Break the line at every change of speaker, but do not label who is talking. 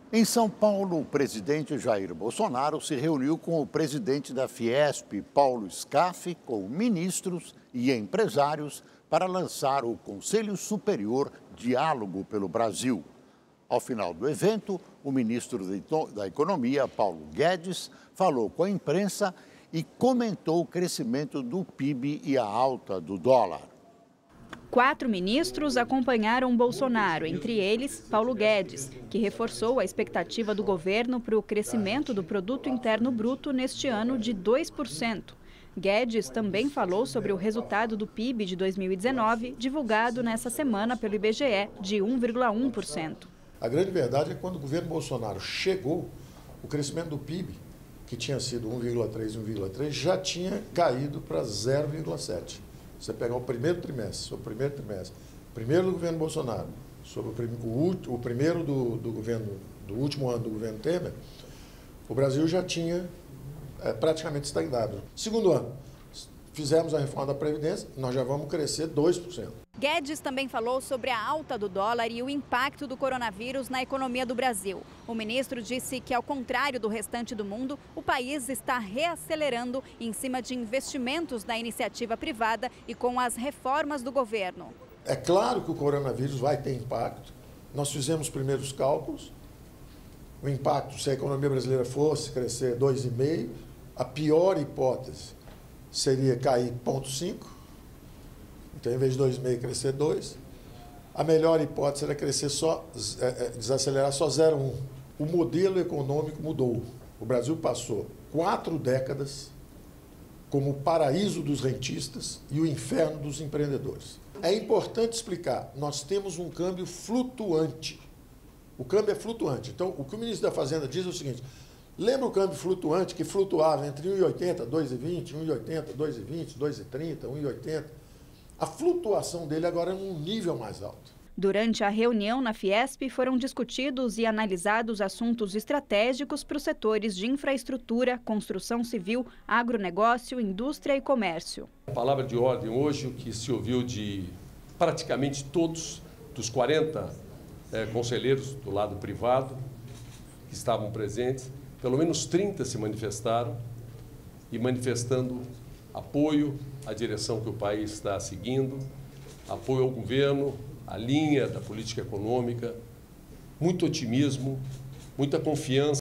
Em São Paulo, o presidente Jair Bolsonaro se reuniu com o presidente da Fiesp, Paulo Scaff, com ministros e empresários para lançar o Conselho Superior Diálogo pelo Brasil. Ao final do evento, o ministro da Economia, Paulo Guedes, falou com a imprensa e comentou o crescimento do PIB e a alta do dólar.
4 ministros acompanharam Bolsonaro, entre eles Paulo Guedes, que reforçou a expectativa do governo para o crescimento do Produto Interno Bruto neste ano de 2%. Guedes também falou sobre o resultado do PIB de 2019, divulgado nessa semana pelo IBGE, de 1,1%.
A grande verdade é que quando o governo Bolsonaro chegou, o crescimento do PIB, que tinha sido 1,3, já tinha caído para 0,7. Você pegar o primeiro trimestre, primeiro do governo Bolsonaro, sobre o primeiro do último ano do governo Temer, o Brasil já tinha praticamente estagnado. Segundo ano, fizemos a reforma da Previdência, nós já vamos crescer 2%.
Guedes também falou sobre a alta do dólar e o impacto do coronavírus na economia do Brasil. O ministro disse que, ao contrário do restante do mundo, o país está reacelerando em cima de investimentos da iniciativa privada e com as reformas do governo.
É claro que o coronavírus vai ter impacto. Nós fizemos os primeiros cálculos. O impacto, se a economia brasileira fosse crescer 2,5%, a pior hipótese seria cair 0,5%. Então, em vez de 2,5, crescer 2. A melhor hipótese era crescer desacelerar só 0,1. O modelo econômico mudou. O Brasil passou 4 décadas como o paraíso dos rentistas e o inferno dos empreendedores. É importante explicar, nós temos um câmbio flutuante. O câmbio é flutuante. Então, o que o ministro da Fazenda diz é o seguinte: lembra o câmbio flutuante que flutuava entre 1,80, 2,20, 1,80, 2,20, 2,30, 1,80? A flutuação dele agora é num nível mais alto.
Durante a reunião na Fiesp, foram discutidos e analisados assuntos estratégicos para os setores de infraestrutura, construção civil, agronegócio, indústria e comércio.
A palavra de ordem hoje, o que se ouviu de praticamente todos, dos 40 conselheiros do lado privado que estavam presentes, pelo menos 30 se manifestaram e manifestando apoio à direção que o país está seguindo, apoio ao governo, à linha da política econômica, muito otimismo, muita confiança.